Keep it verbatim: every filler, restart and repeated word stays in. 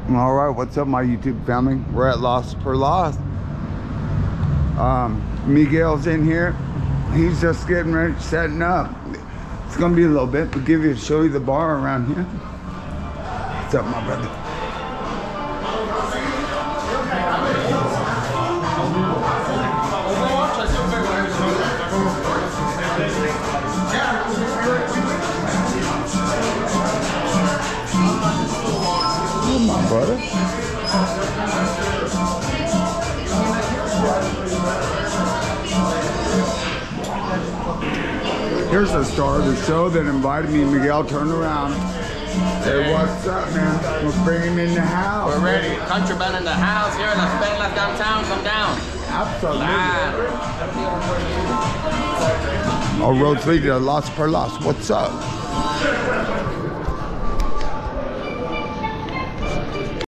All right, what's up, my YouTube family? We're at Las Perlas. Um, Miguel's in here. He's just getting ready, setting up. It's gonna be a little bit. We'll give you, show you the bar around here. What's up, my brother? My brother. Here's the star of the show that invited me. Miguel, turn around. Hey, what's up, man? We're bringing in the house. We're ready. Countryman in the house here in Las Perlas downtown. Come down. Absolutely. Live. All roads lead to Las Perlas. What's up?